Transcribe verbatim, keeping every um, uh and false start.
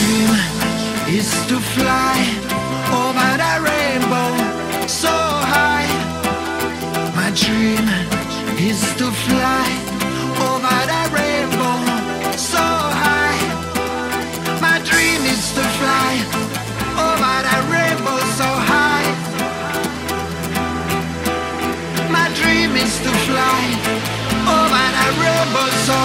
dream is to fly over the rainbow so high. My dream is to fly over the rainbow so high. My dream is to fly over the rainbow so high. My dream is to fly over the rainbow so